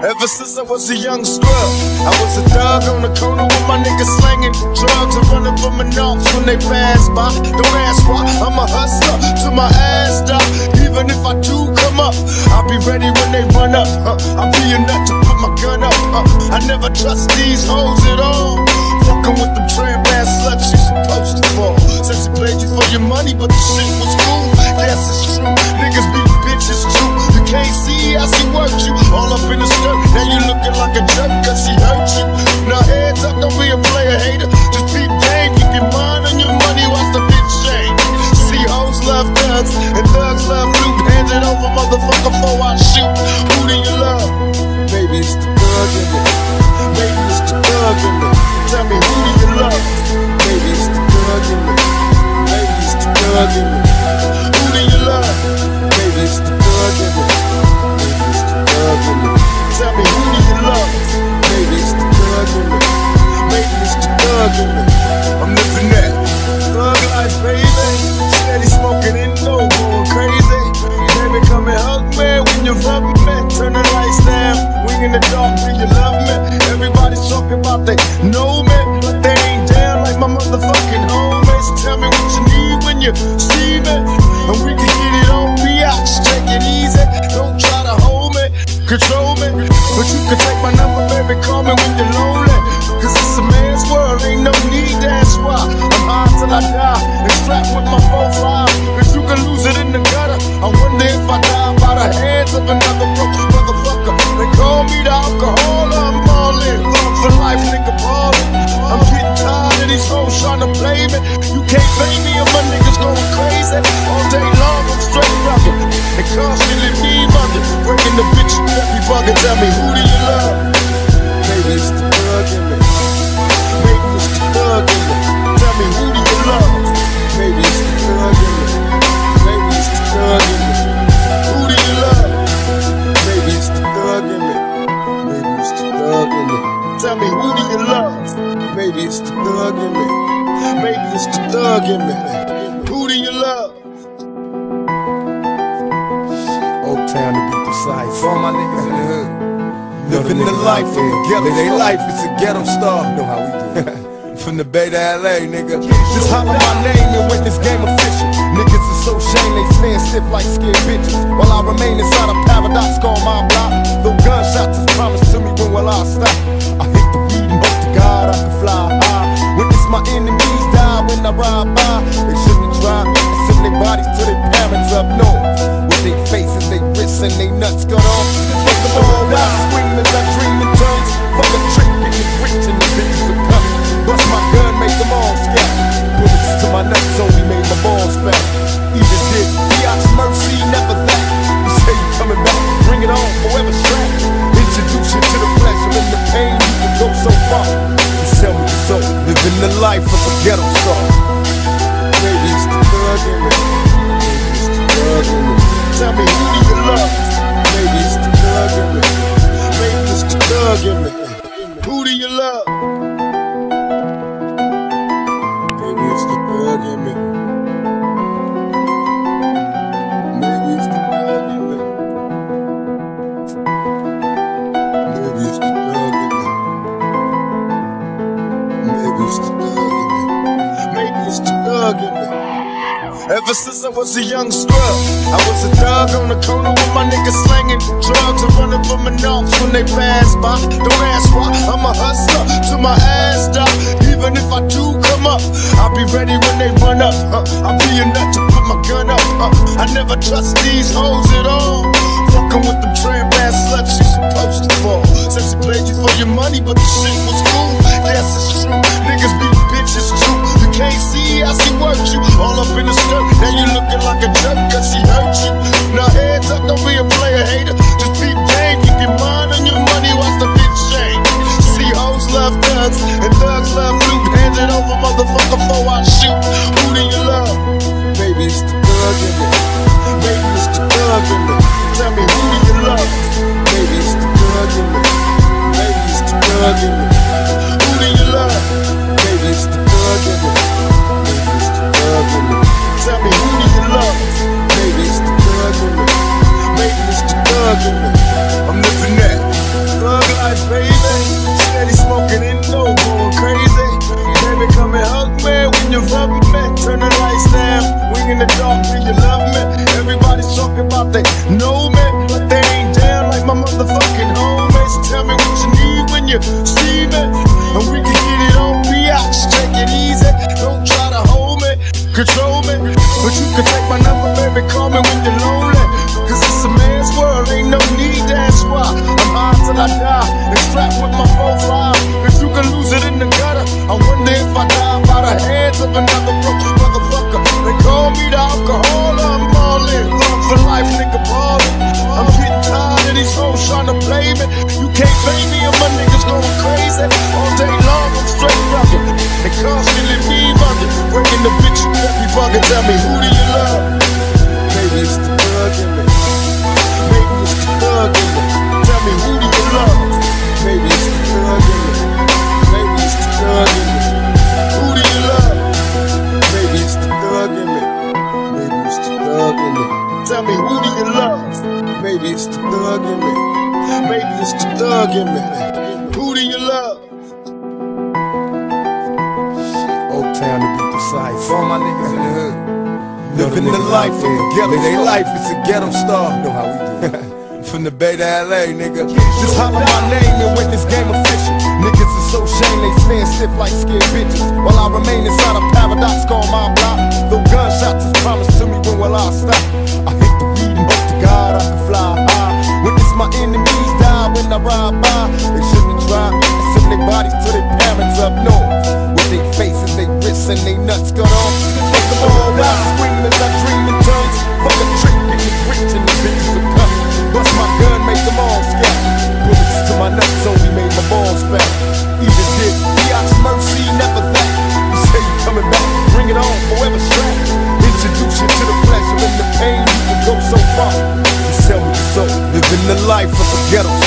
Ever since I was a young scrub, I was a thug on the corner with my niggas slanging drugs and running from the knocks when they pass by. Don't ask why, I'm a hustler till my ass die. Even if I do come up, I'll be ready when they run up. I'll be a nut to put my gun up. I never trust these hoes at all. Fucking with them tramp-ass sluts, you supposed to fall. Said she played you for your money, but the shit was cool. Yes, it's true, niggas beat bitches too. You can't see how she worked you, all up in the skirt. Now you looking like a jerk cause she hurt you. Now heads up, don't be a player hater. Just be game, keep your mind on your money, watch the bitch change. See, hoes love thugs, and thugs love loot. Hand it over, motherfucker, before I shoot. Who do you love? Maybe it's the thug in me. Maybe it's the thug in me. Tell me, who do you love? Maybe it's the thug in me. Maybe it's the thug in me. Who do you love? Maybe it's the thug in me. Maybe it's the thug in me. Tell me, who do you love? Maybe it's the thug in me. Maybe it's the thug in me. I'm living that thug life, baby. Steady smoking in low, going crazy. Baby, come and hug me when you rub me. Turn the lights down, wing in the dark, do you love me? Everybody's talking about they know me, but they ain't down like my motherfucking homies. Tell me what you need when you see me, and we can get it on biatch. Take it easy, don't try to hold me, control me, but you can take my number, baby, call me when you're lonely. Cause it's a man's world, ain't no need, that's why I'm high till I die, and strapped with my 4-5. Cause you can lose it in the gutter. I wonder if I die by the hands of another broke motherfucker. They call me the alcohol, I'm ballin'. Thug for life, nigga ballin'. I'm getting tired of these hoes trying to play me. You can't pay me and my niggas going crazy. All day long I'm straight rugged. They constantly me mugging, breaking the bitch every buggin'. Tell me, who do you love? Maybe it's the thug in me. Maybe it's the thug in me. Tell me, who do you love? Maybe it's the thug in me. Maybe it's the thug in me. Who do you love? Maybe it's the thug in me. Maybe it's the thug in me. Tell me, who do you love? Maybe it's the thug in me. Maybe it's the thug in me. Who do you love? Old Town to be precise. For all my niggas in the hood, living the life of a ghetto. They life is a ghetto star. You know how we do it. From the Bay to LA, nigga. Just holler my name and witness game official. Niggas are so shame they stand stiff like scared bitches. While I remain inside a paradox called my block. Though gunshots is promised to me, when will I stop? I hit the weed and hope to God I can fly high. Witness my enemies die when I ride by. They shouldn't have tried me and send their bodies to their parents up north. With their faces, they wrists and they nuts cut off. Fuck them all out, scream as I dream in tongues. Fuck a trick, get rich and the bitches are coming. Bust my gun, make them all scatter. Bullets to my nuts only made my balls fat. Even did biatch mercy, never that. You say you coming back, bring it on, forever strapped. Introduce you to the pleasure and the pain, you can go so far. Just tell me the soul, living the life of a ghetto star. Maybe it's the thug in me. Maybe it's the thug in me. Tell me, who do you love? Maybe it's the thug in me. Maybe it's the thug in me. Who do you love? Maybe it's the thug in me. Maybe it's the thug in me. Maybe it's the thug in me. Maybe it's the thug in me. Maybe it's the thug in me. Ever since I was a young scrub, I was a thug on the corner with my niggas slanging drugs and running from the knocks when they pass by. Don't ask why, I'm a hustler till my ass die. Even if I do come up, I'll be ready when they run up. I'll be a nut to put my gun up. I never trust these hoes at all. Fucking with them tramp-ass sluts, you supposed to fall. Said she played you for your money, but the shit was cool. Yes, it's true, niggas beat bitches too. You can't see how she worked you, all up in the skirt. Now you looking like a jerk cause she hurt you. Now heads up, don't be a player hater. Just be game, keep your mind on your money, watch the bitch change. See, hoes love thugs, and thugs love loot. Hand it over, motherfucker, before I shoot. Who do you love? Maybe it's the thug in me. Maybe it's the thug in me. Tell me, who do you love? Maybe it's the thug in me. Maybe it's the thug in me. Who do you love? Maybe it's the thug in me. Maybe it's the thug in me. Tell me, who do you love? Maybe it's the thug in me. Maybe it's the thug in me. I'm living that in the dark, do you love me? Everybody's talking about they know me, but they ain't down like my motherfucking homies. Tell me what you need when you see me, and we can get it on biatch. Take it easy, don't try to hold me, control me, but you can take my number, baby, call me when you're lonely. Cause it's a man's world, ain't no need, that's why I'm high till I die, and strapped with my 4-5. Cause you can lose it in the gutter. I wonder if I die by the hands of another broke motherfucker. They call me the alcohol, I'm ballin'. Love for life, nigga, ballin'. I'm getting tired of these hoes trying to play me. You can't pay me and my niggas going crazy. All day long, I'm straight rockin'. They constantly be buggin'. Breaking the bitch, you let me buggin'. Tell me, who do you love? Maybe it's the thug in me. Maybe it's the thug in me. Tell me, who do you love? Maybe it's the thug in me. Maybe it's the thug in me. Who do you love? Maybe it's the thug in me. Maybe it's the thug in me. Tell me, who do you love? Maybe it's the thug in me. Maybe it's the thug in me. Who do you love? Old town to be precise. For all my niggas in the hood. Living the life of a ghetto. Their life is a ghetto star. You know how we do it. From the Bay to LA, nigga. Just holler my name and witness game official. Niggas are so shame they stand stiff like scared bitches. While I remain inside a paradox called my block. Though gunshots is promised to me, when will I stop? I hit the weed and hope to God I can fly high. Witness my enemies die when I ride by. They shouldn't have tried me. Send their bodies to their parents up north. With their faces, they wrists and they nuts cut off. Fuck them all out, scream as I dream in tongues. Fuck a trick, get me rich and the bitches are coming. Bust my gun, make them all scatter. Bullets to my nuts only made my balls fat. Either did Biatch mercy, never that. You say you coming back, bring it on, forever strapped. Introduce you to the pleasure and the pain, you can go so far. Just tell me so. Living the life of a ghetto